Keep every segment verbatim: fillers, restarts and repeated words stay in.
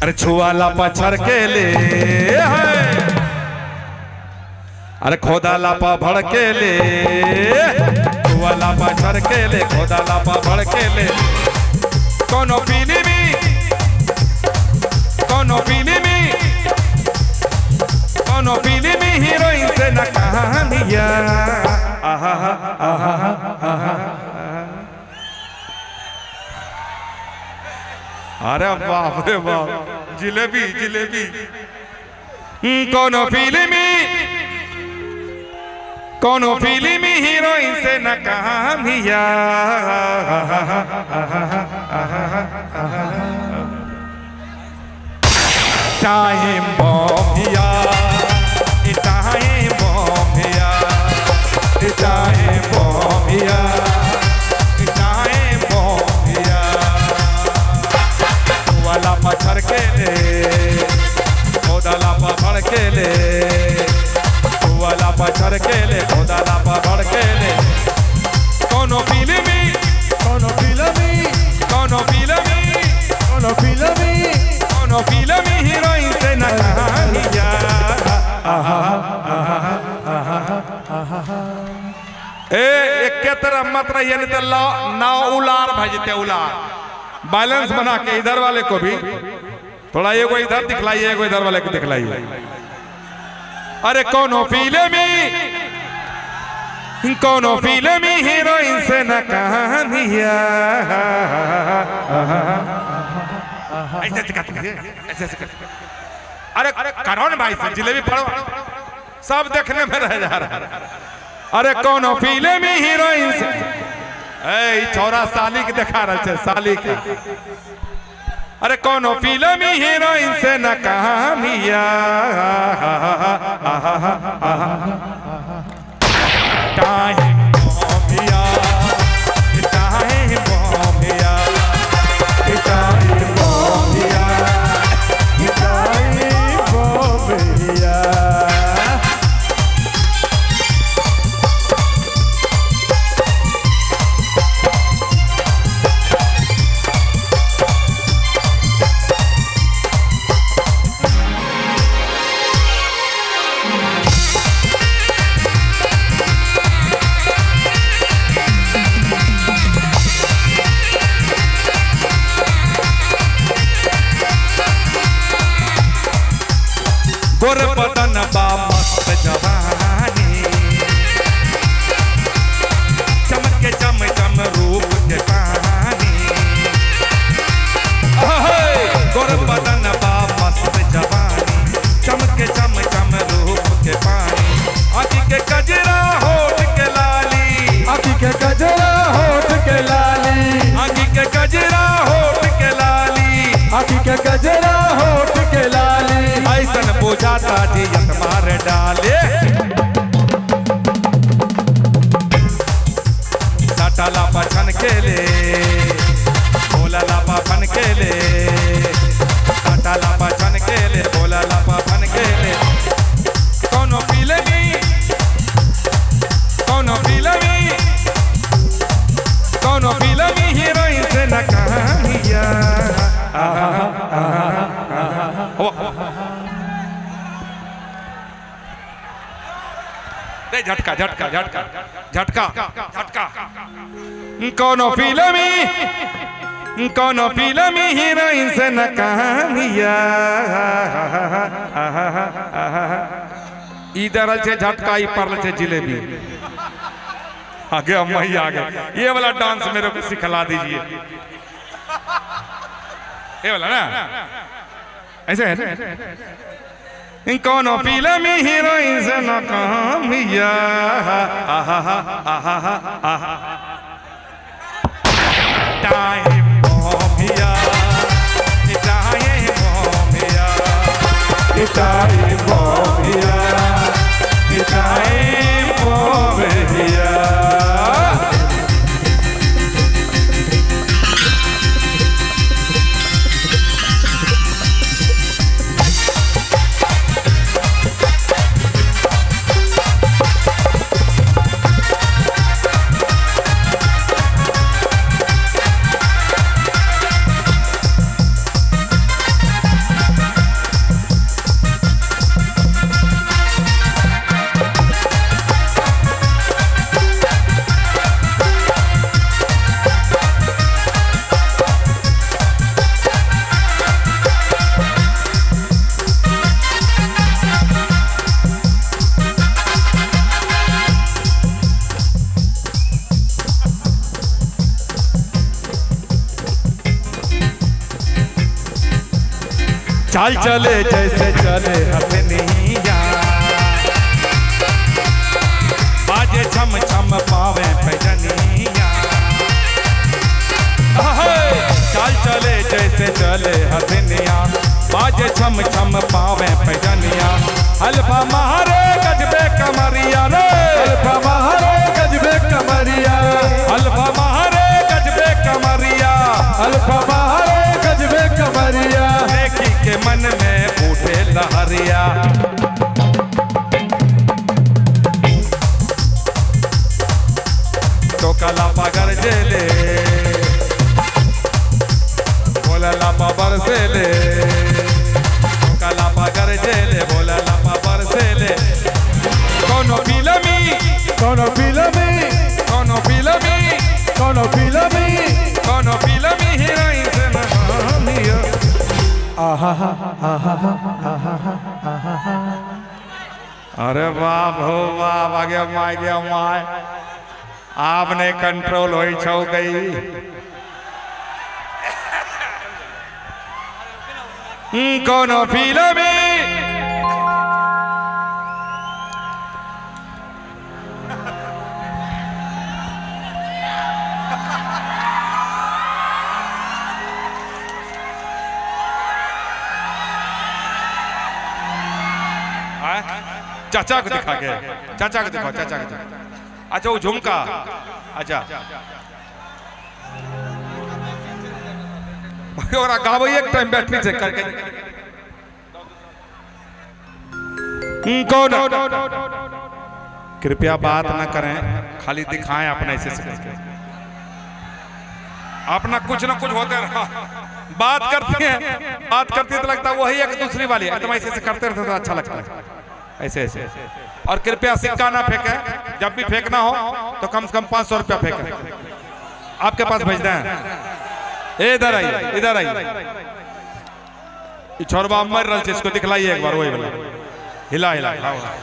अरे छुआला पछर के ले अरे खोदा लापा भड़ के ले छुआला पछर के ले खोदा लापा भड़ के ले कोनो पीली में कोनो पीली में कोनो पीली में हीरोइन से न कहानिया आहा आहा आहा अरे बाप रे बाप जिलेबी जिलेबी कोनो फिल्मी कोनो फिल्मी हीरोइन से न कहानिया टाइम बॉम्बिया टाइम बॉम्बिया टाइम बॉम्बिया टाइम बॉम्बिया वाला पत्थर के ले खोदा लापा भड़ के ले वाला पत्थर के ले खोदा लापा भड़ के ले कोनो फिल्मी कोनो फिल्मी कोनो फिल्मी कोनो फिल्मी कोनो फिल्मी हीरोइन से न कहानिया ए एक के तरह मत रहिए नहीं तो ना उलार भजते उलार बैलेंस बना के इधर वाले को भी थोड़ा एगो इधर दिखलाइए एगो इधर वाले को दिखलाइए अरे कोनो फिल्मी कोनो फिल्मी हीरोइन से न कहानिया ऐसे ऐसे अरे करोन भाई से जिलेबी फड़ो सब देखने में रह जा रहा अरे कोनो फिल्मी हीरोइन से ए छोरा साली के देखा रहा है साली के अरे कोनो फिल्मी हीरोइन से न कहानिया टाइम बॉम्बिया टाइम बॉम्बिया टाइम बॉम्बिया टाइम बॉम्बिया गोर बदन बा मस्त जवानी चमक के चम चम रूप के पानी गोर बदन बा मस्त जवानी चमक के चम चम रूप के पानी आँखी के गजरा होठ के लाली आँखी के गजरा होठ के लाली आँखी के गजरा होठ के लाली आँखी के गजरा होठ के लाली ऐसन बुझाता जी मार डाले साटा लापा छन के ले बोला लापा फन के ले साटा लापा छन के ले बोला लापा फन के ले कोनो फिल्मी कोनो फिल्मी कोनो फिल्मी हीरोइन से न कहानिया झटका झटका झटका झटका झटका कोनो फिल्मी कोनो फिल्मी हीरोइन से न कहानिया इधर से झटका ही परल से जिलेबी आगे अम्मा ही आगे ये वाला डांस मेरे को सिखला दीजिए ये वाला ना ऐसे है कोनो फिल्मी हीरोइन से न कहानिया टाइम बॉम्बिया टाइम बॉम्बिया टाइम बॉम्बिया टाइम बॉम्बिया चाल चले जैसे चले हथनिया, बाजे छम छम पावे पैजनिया। चाल चले जैसे चले हथनिया, बाजे छम छम पावे पैजनिया। हल्फा मारे गजबे कमरिया रे, हल्फा मारे गजबे कमरिया, हल्फा मारे गजबे कमरिया, हल्फा मारे गजबे कमरिया। देखी के मन में उठे लहरिया, तो कला पगर जेले बोला लापा बरसेले, तो कला पगर जेले बोला लापा बरसेले। कोनो फिल्मी कोनो फिल्मी कोनो फिल्मी कोनो फिल्मी कोनो फिल्मी हीरोइन से नहामिया। आहा आहा आहा। अरे वाह भो वाह, आगे माय गया माय, आपने कंट्रोल हो छो गई। कोनो फिल्मी चाचा को दिखा के, चाचा को दिखाओ, चाचा को दिखाओ। अच्छा वो झुमका, अच्छा और गावो एक टाइम बैटरी चेक करके। कौन कृपया बात ना करें, खाली दिखाएं अपना ऐसे से करके। अपना कुछ ना कुछ होते रहा, बात करती है बात करती है तो लगता है वही एक दूसरी वाली है, तुम ऐसे ऐसे करते रहते तो अच्छा लगता है ऐसे ऐसे। और कृपया सिक्का ना फेंके, जब भी फेंकना हो तो कम से कम पाँच सौ रुपया फेंके, आपके पास भेज दें। इधर आइए, इधर आइए, छोरबा मर रहा है, इसको दिखलाइए एक बार, वही वाला हिला हिला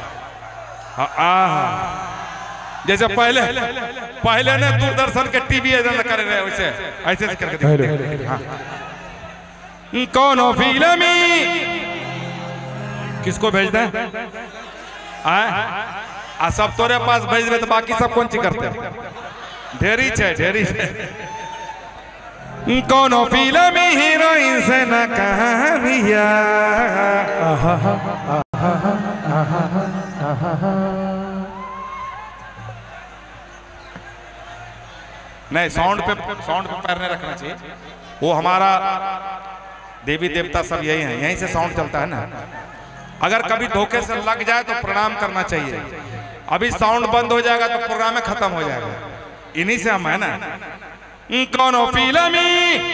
आ जैसे पहले पहले ने दूरदर्शन के टीवी कर रहे वैसे ऐसे ऐसे करके। हाँ। कौन फिल्मी किसको भेज दें? आ सब तोरे पास भेज दे तो बाकी सब कौन ची करते? ढेरी छे ढेरी छे। कौन फिल्मी हीरोइन से न कहानिया, नहीं साउंड पे साउंड पे पैर नहीं रखना चाहिए, वो हमारा देवी देवता सब यही हैं, यहीं से साउंड चलता है ना। अगर कभी धोखे से लग जाए तो प्रणाम करना चाहिए, अभी साउंड बंद हो जाएगा तो प्रोग्राम खत्म हो जाएगा, इन्हीं से हम है ना। कौन फिल्मी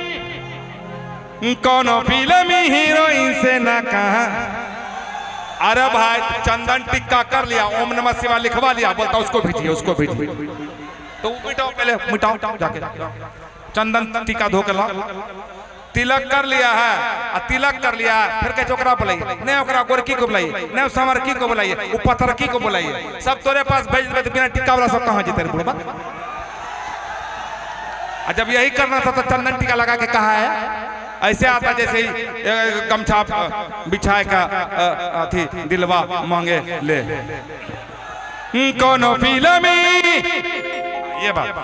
कौन फिल्मी हीरोइन से ना कहा। अरे भाई चंदन टिक्का कर लिया, ओम नमः शिवाय लिखवा लिया, बोलता उसको भेजिए उसको भेजिए, तो मिटाओ पहले मिटाओ जाके चंदन टीका धो के ला। तिलक कर लिया है, आ तिलक कर लिया है, फिर कहे ओकरा बुलाइए, नहीं ओकरा गोरकी को बुलाइए, नहीं समरकी को बुलाइए, वो पत्थरकी को बुलाइए, सब तोरे पास भेज दे तो बिना टिक्का वाला सब कहाँ जीते बुढ़वा। जब यही करना था तो चंदन टीका लगा के कहा है, ऐसे आता जैसे ही गमछा बिछाए का अथी दिलवा मांगे ले। कौन फिल्मी ये बात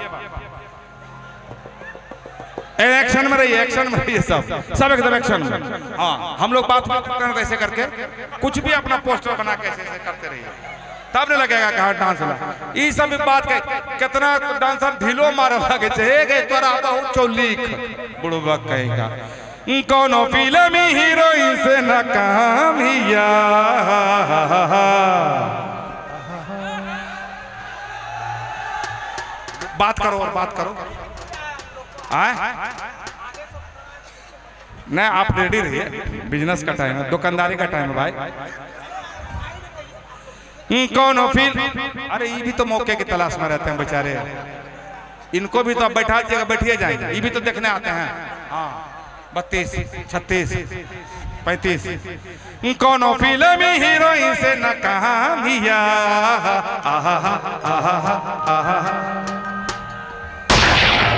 एक्शन में रहिए, एक्शन में रहिए, सब सब एकदम एक्शन में। हाँ हम लोग बात करते ऐसे करके, कुछ भी अपना पोस्टर बना के ऐसे ऐसे करते रहिए, तब नहीं लगेगा कि हाँ डांस ला। ये सब बात के कितना डांसर ढीलो मारे लगे चाहिए तोरा बहुत चौलीक बुढ़वा कहेगा। कौन फिल्मी हीरोइन से न कामिया। बात करो और बात करो। आए नहीं आप रेडी रहिए, बिजनेस का टाइम है, दुकानदारी का टाइम है भाई। कौन फिल्म, अरे ये भी तो मौके की तलाश में रहते हैं बेचारे, इनको भी तो आप बैठा दीजिएगा, बैठिए जाएंगे, ये भी तो देखने आते हैं। हाँ बत्तीस छत्तीस पैंतीस। कौन फिल्मी हीरोइन से न कहा मिया। आहा आहा आहा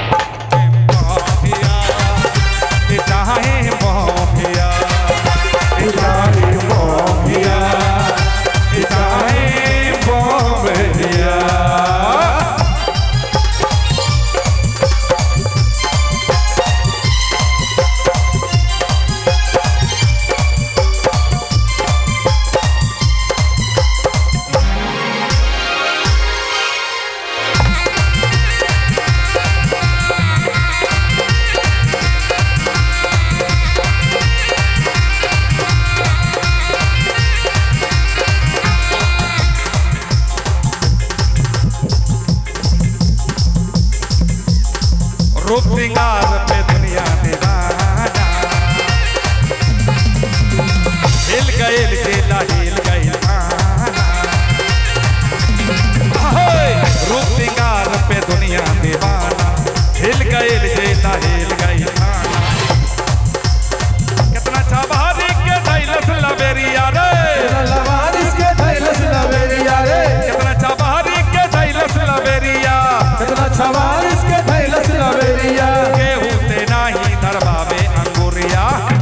चाहे माफिया रूप श्रृंगार पे दुनिया दीवाना हिल गईल जेला हिल गईल रूप श्रृंगार पे दुनिया दीवाना हिल गईल जेला हिल गईल कितना छाबारी के धैलस लवेरिया रे लवारिस के धैलस लवेरिया रे कितना छाबारी के धैलस लवेरिया कितना छवारिस के धैलस लवेरिया केहू से नाही धरबावे अंगुरिया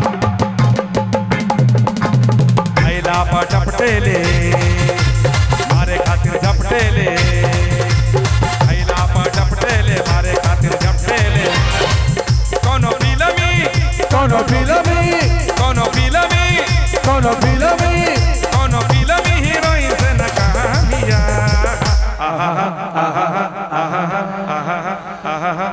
थैला पर झपटेले मारे खातिर झपटेले थैला पर झपटेले मारे खातिर झपटेले कोनो फिल्मी कोनो फिल्मी कोनो फिल्मी कोनो फिल्मी कोनो फिल्मी हीरोइन से न कहानिया आहा आहा आहा आहा आहा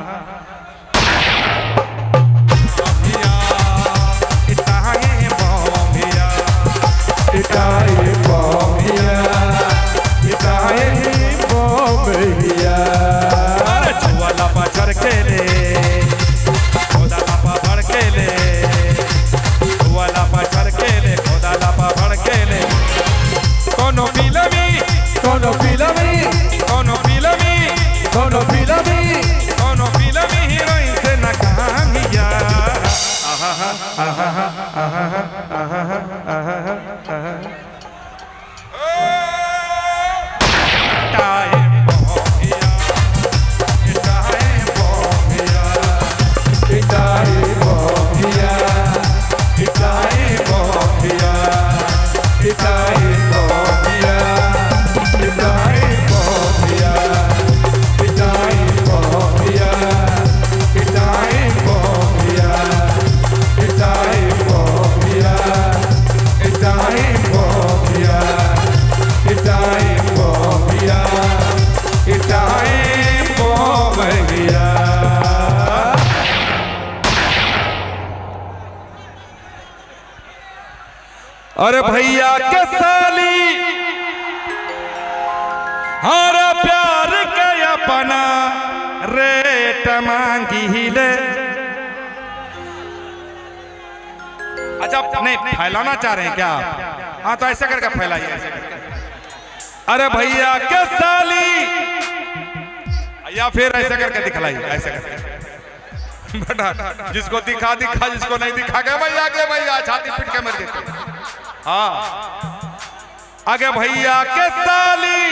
इटाई बोमिया इटाई बोमिया इटाई बोमिया अरे छुआला पछड़ के ले खोदा लापा भड़ के ले छुआला पछड़ के ले खोदा लापा भड़ के ले कोनो फिल्मी कोनो फिल्मी कोनो फिल्मी कोनो फिल्मी कोनो फिल्मी हीरोइन से न कहानिया आहा आहा आहा आहा आहा आहा टाए बोमिया टाए बोमिया इटाई बोमिया इटाई बोमिया इटाई बोमिया इटाई बोमिया इटाई बोमिया इटाई बोमिया इटाई बोमिया इटाई बोमिया इटाई बोमिया इटाई बोमिया अरे भैया के साली हमारा प्यार के अपना रेट मांगी ले अच्छा नहीं फैलाना चाह रहे हैं क्या आप? हाँ तो ऐसे करके फैलाइए ऐसे करके। अरे भैया के साली या फिर ऐसे करके दिखलाइए ऐसे करके बेटा जिसको दिखा दिखा जिसको नहीं दिखा गया भैया आगे भैया छाती पीट के मर गए हाँ आगे भैया के साली